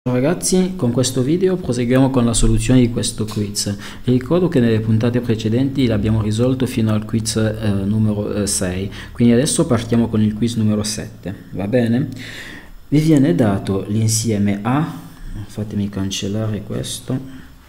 Ragazzi, con questo video proseguiamo con la soluzione di questo quiz. Vi ricordo che nelle puntate precedenti l'abbiamo risolto fino al quiz numero 6, quindi adesso partiamo con il quiz numero 7, va bene? Vi viene dato l'insieme A, fatemi cancellare questo,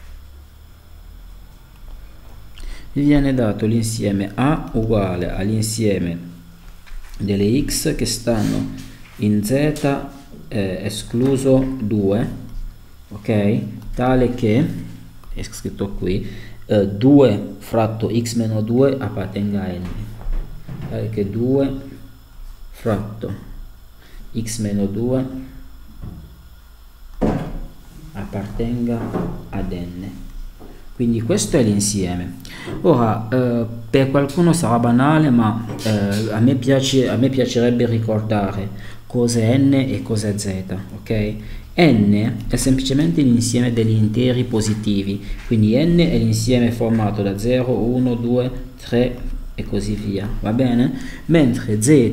vi viene dato l'insieme A uguale all'insieme delle x che stanno in z escluso 2, ok, tale che è scritto qui 2 fratto x meno 2 appartenga a n, tale che 2 fratto x meno 2 appartenga ad n. Quindi questo è l'insieme. Ora per qualcuno sarà banale, ma a me piacerebbe ricordare cos'è n e cos'è z, ok? N è semplicemente l'insieme degli interi positivi, quindi n è l'insieme formato da 0, 1, 2, 3 e così via, va bene? Mentre z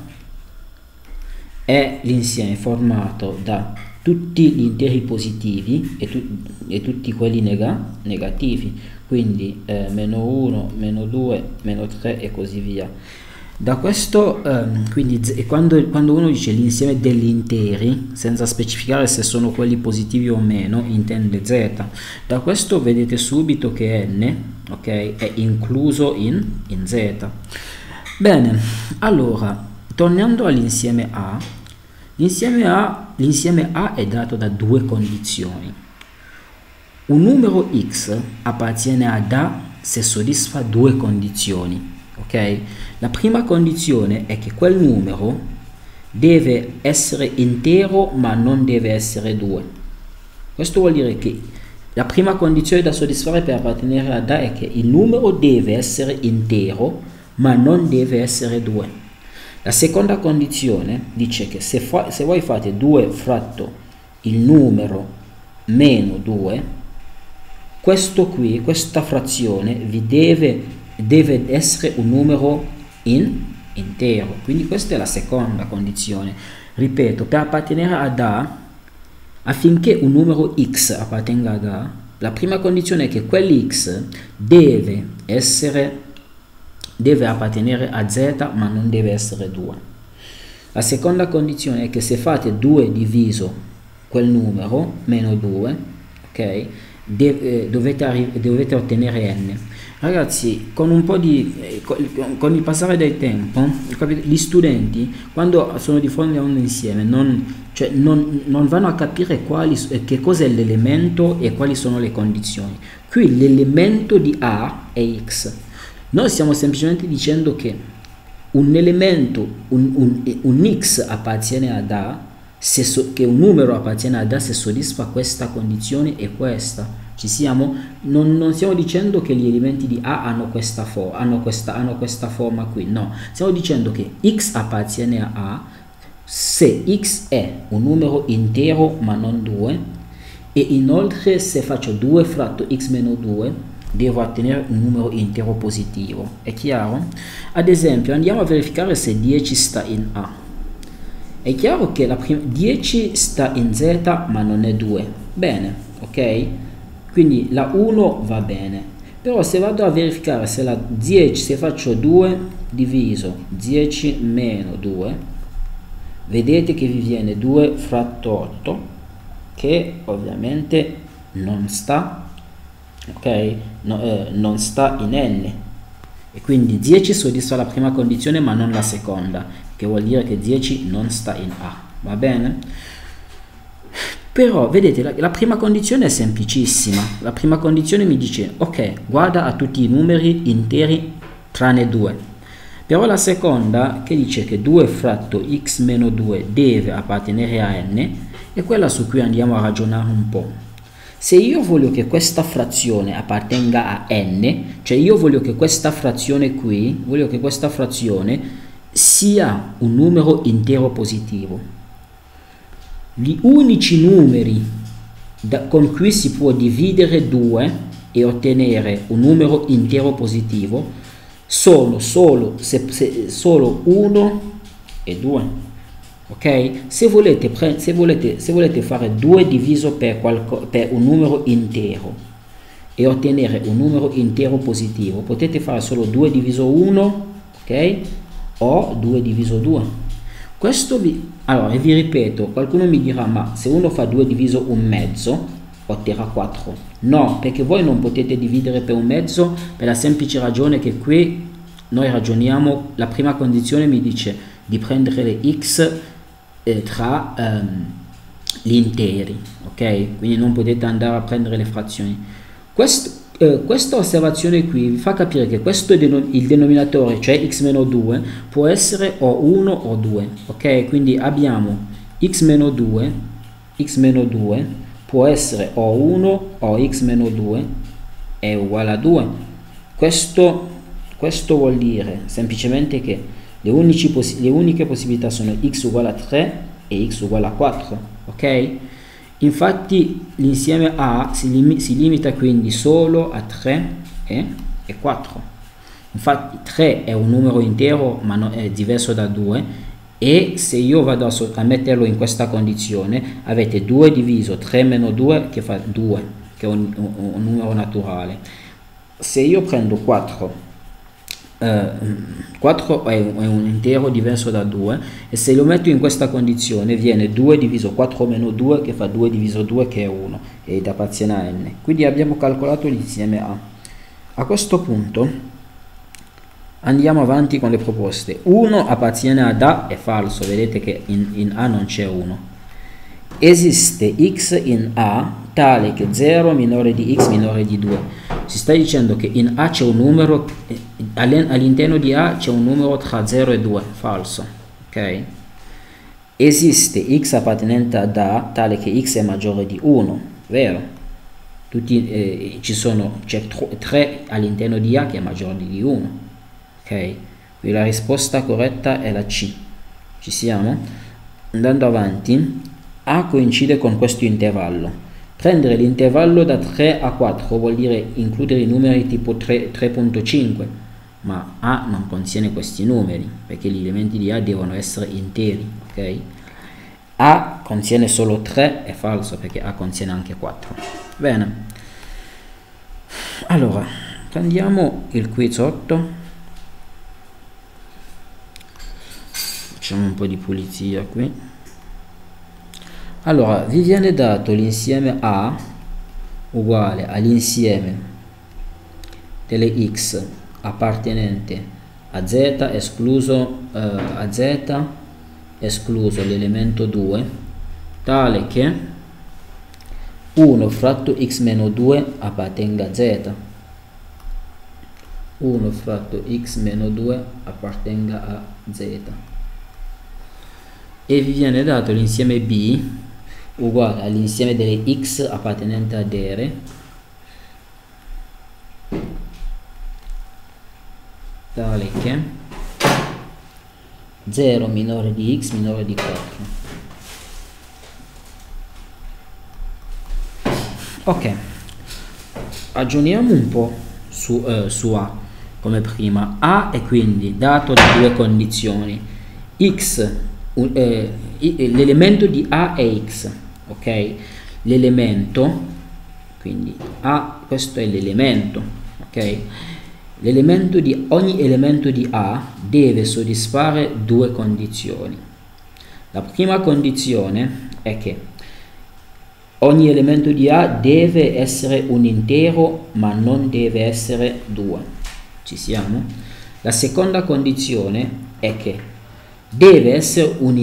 è l'insieme formato da tutti gli interi positivi e tutti quelli negativi, quindi meno 1, meno 2, meno 3 e così via. Da questo, quindi quando uno dice l'insieme degli interi, senza specificare se sono quelli positivi o meno, intende z. Da questo vedete subito che n, ok, è incluso in z. Bene, allora, tornando all'insieme A, l'insieme A è dato da due condizioni. Un numero x appartiene ad A se soddisfa due condizioni. Ok? La prima condizione è che quel numero deve essere intero ma non deve essere 2. Questo vuol dire che la prima condizione da soddisfare per appartenere ad A è che il numero deve essere intero ma non deve essere 2. La seconda condizione dice che se voi fate 2 fratto il numero meno 2, questo qui, questa frazione vi deve essere un numero intero. Quindi questa è la seconda condizione. Ripeto, per appartenere ad A, affinché un numero x appartenga ad A, la prima condizione è che quell'x deve appartenere a z ma non deve essere 2. La seconda condizione è che se fate 2 diviso quel numero, meno 2, ok, dovete ottenere n. Ragazzi, con un po' con il passare del tempo, gli studenti, quando sono di fronte a un insieme, non vanno a capire che cos'è l'elemento e quali sono le condizioni. Qui l'elemento di A è x. Noi stiamo semplicemente dicendo che un elemento, un x appartiene ad A, che un numero appartiene ad A se soddisfa questa condizione e questa. Ci siamo? Non stiamo dicendo che gli elementi di A hanno questa forma qui, no. Stiamo dicendo che x appartiene a A se x è un numero intero ma non 2, e inoltre se faccio 2 fratto x meno 2 devo ottenere un numero intero positivo. È chiaro? Ad esempio andiamo a verificare se 10 sta in A. È chiaro che 10 sta in z ma non è 2. Bene, ok? Quindi la 1 va bene. Però se vado a verificare se la 10, se faccio 2 diviso 10 meno 2, vedete che vi viene 2 fratto 8, che ovviamente non sta, ok? Non sta in n. E quindi 10 soddisfa la prima condizione ma non la seconda, che vuol dire che 10 non sta in A, va bene? Però vedete, la prima condizione è semplicissima. La prima condizione mi dice ok, guarda a tutti i numeri interi tranne 2. Però la seconda, che dice che 2 fratto x meno 2 deve appartenere a n, è quella su cui andiamo a ragionare un po'. Se io voglio che questa frazione appartenga a n, cioè io voglio che questa frazione qui, sia un numero intero positivo. Gli unici numeri con cui si può dividere 2 e ottenere un numero intero positivo sono solo 1 e 2. ok? Se volete fare 2 diviso per un numero intero e ottenere un numero intero positivo, potete fare solo 2 diviso 1, ok? O 2 diviso 2. Allora vi ripeto, qualcuno mi dirà, ma se uno fa 2 diviso un mezzo otterrà 4. No, perché voi non potete dividere per un mezzo, per la semplice ragione che qui noi ragioniamo, la prima condizione mi dice di prendere le x tra gli interi, ok? Quindi non potete andare a prendere le frazioni. Questa osservazione qui vi fa capire che questo il denominatore, cioè x meno 2, può essere o 1 o 2, ok? Quindi abbiamo x meno 2 può essere o 1 o x meno 2 è uguale a 2. Questo vuol dire semplicemente che le uniche possibilità sono x uguale a 3 e x uguale a 4, ok? Infatti l'insieme A si limita quindi solo a 3 e 4. Infatti 3 è un numero intero ma è diverso da 2, e se io vado a metterlo in questa condizione avete 2 diviso 3 meno 2 che fa 2, che è un numero naturale. Se io prendo 4 è un intero diverso da 2, e se lo metto in questa condizione viene 2 diviso 4 meno 2 che fa 2 diviso 2 che è 1 ed appartiene a n. Quindi abbiamo calcolato l'insieme A. A questo punto andiamo avanti con le proposte. 1 appartiene ad A, è falso, vedete che in A non c'è 1. Esiste x in A tale che 0 minore di x minore di 2. Si sta dicendo che in A c'è un numero, all'interno di A c'è un numero tra 0 e 2, falso, ok? Esiste x appartenente ad A tale che x è maggiore di 1, vero? C'è 3 all'interno di A che è maggiore di 1, ok? Quindi la risposta corretta è la C. Ci siamo? Andando avanti, A coincide con questo intervallo. Prendere l'intervallo da 3 a 4 vuol dire includere i numeri tipo 3.5, ma A non contiene questi numeri, perché gli elementi di A devono essere interi, ok? A contiene solo 3, è falso, perché A contiene anche 4. Bene. Allora, prendiamo il quiz 8. Facciamo un po' di pulizia qui. Allora, vi viene dato l'insieme A uguale all'insieme delle x appartenente a z escluso l'elemento 2, tale che 1 fratto x meno 2 appartenga a z. 1 fratto x meno 2 appartenga a z. E vi viene dato l'insieme B uguale all'insieme delle x appartenente ad R tale che 0 minore di x minore di 4. Ok, ragioniamo un po' su A come prima. A è quindi dato da due condizioni: x, l'elemento di A è x, ok? L'elemento, quindi A, questo è l'elemento, ok? L'elemento di ogni elemento di A deve soddisfare due condizioni. La prima condizione è che ogni elemento di A deve essere un intero, ma non deve essere 2. Ci siamo? La seconda condizione è che deve essere un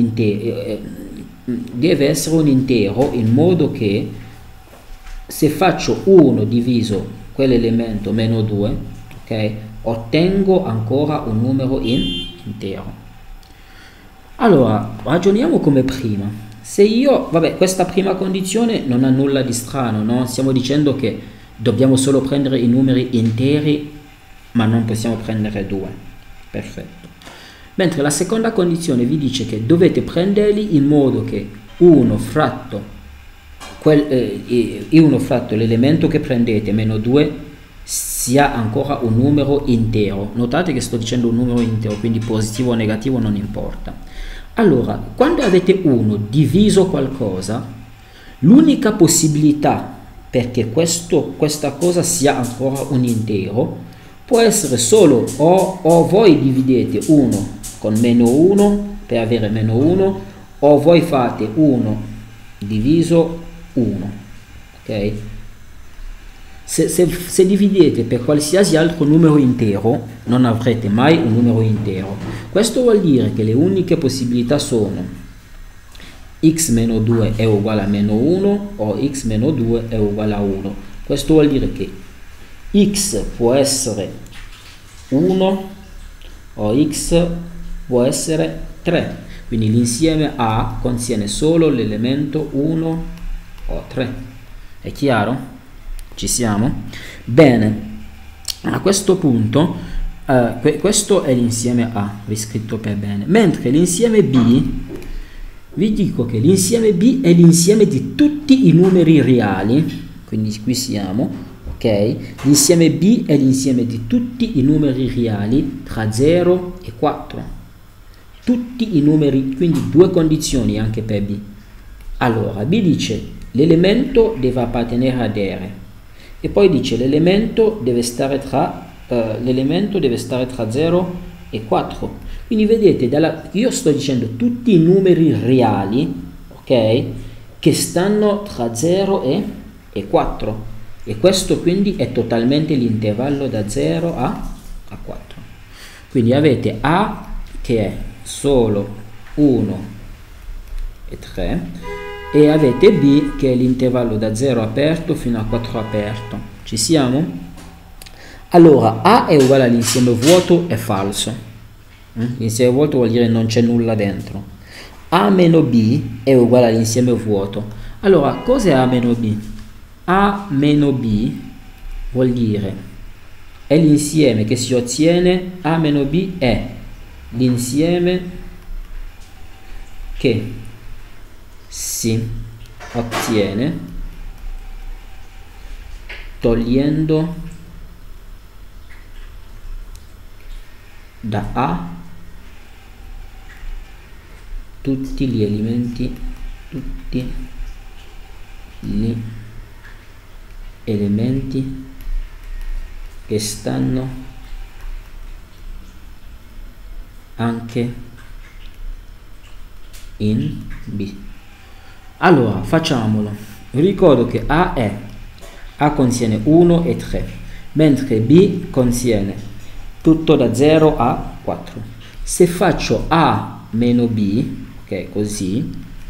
intero in modo che se faccio 1 diviso quell'elemento meno 2, ok, ottengo ancora un numero intero. Allora, ragioniamo come prima. Se io, vabbè, questa prima condizione non ha nulla di strano, no? Stiamo dicendo che dobbiamo solo prendere i numeri interi, ma non possiamo prendere 2. Perfetto. Mentre la seconda condizione vi dice che dovete prenderli in modo che 1 fratto l'elemento che prendete meno 2 sia ancora un numero intero. Notate che sto dicendo un numero intero, quindi positivo o negativo non importa. Allora, quando avete 1 diviso qualcosa, l'unica possibilità perché questa cosa sia ancora un intero può essere solo o voi dividete 1 con meno 1 per avere meno 1, o voi fate 1 diviso 1, ok? Se dividete per qualsiasi altro numero intero, non avrete mai un numero intero. Questo vuol dire che le uniche possibilità sono x meno 2 è uguale a meno 1 o x meno 2 è uguale a 1. Questo vuol dire che x può essere 1 o x può essere 3. Quindi l'insieme A contiene solo l'elemento 1 o 3. È chiaro? Ci siamo? Bene, a questo punto questo è l'insieme A, riscritto per bene, mentre l'insieme B, vi dico che l'insieme B è l'insieme di tutti i numeri reali, quindi qui siamo, ok? L'insieme B è l'insieme di tutti i numeri reali tra 0 e 4, tutti i numeri, quindi due condizioni anche per B. Allora, B dice l'elemento deve appartenere ad R, e poi dice l'elemento deve stare tra 0 e 4. Quindi vedete, io sto dicendo tutti i numeri reali, ok, che stanno tra 0 e 4, e questo quindi è totalmente l'intervallo da 0 a 4. Quindi avete A che è solo 1 e 3, e avete B che è l'intervallo da 0 aperto fino a 4 aperto. Ci siamo? Allora A è uguale all'insieme vuoto è falso. L'insieme vuoto vuol dire non c'è nulla dentro. A meno B è uguale all'insieme vuoto. Allora cos'è A meno B? A meno B vuol dire è l'insieme che si ottiene. A meno B è l'insieme che si ottiene togliendo da A tutti gli elementi che stanno anche in B. Allora facciamolo. Vi ricordo che A contiene 1 e 3, mentre B contiene tutto da 0 a 4. Se faccio A meno B, ok, così,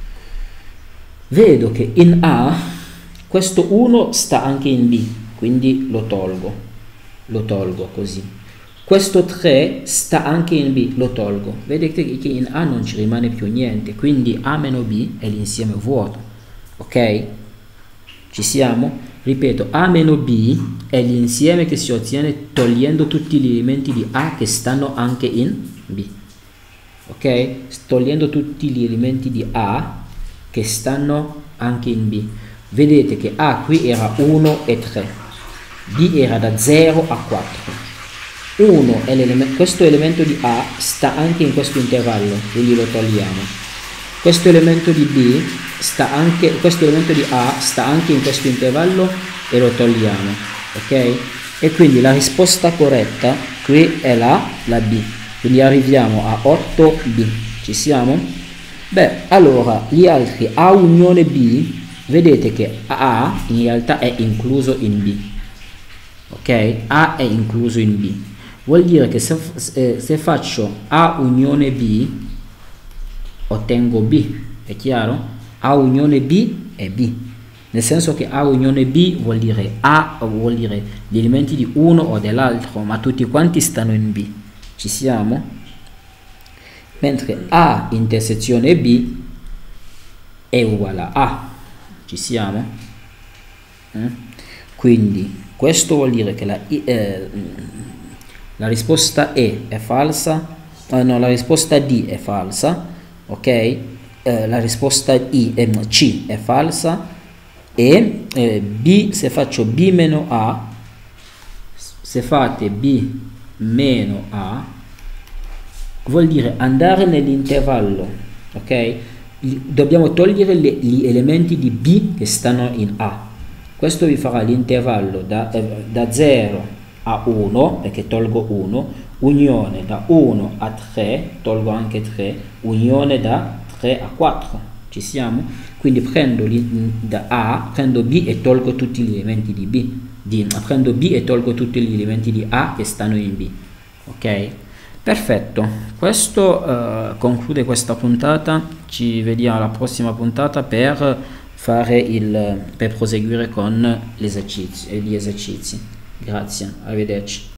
vedo che in A questo 1 sta anche in B, quindi lo tolgo così. Questo 3 sta anche in B, lo tolgo. Vedete che in A non ci rimane più niente, quindi A meno B è l'insieme vuoto, ok? Ci siamo? Ripeto, A meno B è l'insieme che si ottiene togliendo tutti gli elementi di A che stanno anche in B, ok? Togliendo tutti gli elementi di A che stanno anche in B. Vedete che A qui era 1 e 3, B era da 0 a 4. 1 è questo elemento di A sta anche in questo intervallo, quindi lo togliamo. Questo elemento di B questo elemento di A sta anche in questo intervallo e lo togliamo, ok? E quindi la risposta corretta qui è la B, quindi arriviamo a 8B. Ci siamo? Beh, allora gli altri A unione B, vedete che A in realtà è incluso in B, ok? A è incluso in B. Vuol dire che se faccio A unione B ottengo B, è chiaro? A unione B è B, nel senso che A unione B vuol dire A vuol dire gli elementi di uno o dell'altro, ma tutti quanti stanno in B. Ci siamo? Mentre A intersezione B è uguale a A. Ci siamo? Quindi questo vuol dire che la risposta E è falsa, no, la risposta D è falsa, ok? La risposta C è falsa, e B, se faccio B meno A, se fate B meno A, vuol dire andare nell'intervallo ok? Dobbiamo togliere gli elementi di B che stanno in A. Questo vi farà l'intervallo da 0 a 1, perché tolgo 1, unione da 1 a 3, tolgo anche 3, unione da 3 a 4, ci siamo? Quindi prendo da A, prendo B e tolgo tutti gli elementi di B, prendo B e tolgo tutti gli elementi di A che stanno in B, ok? Perfetto, questo conclude questa puntata, ci vediamo alla prossima puntata per proseguire con gli esercizi. Grazie, arrivederci.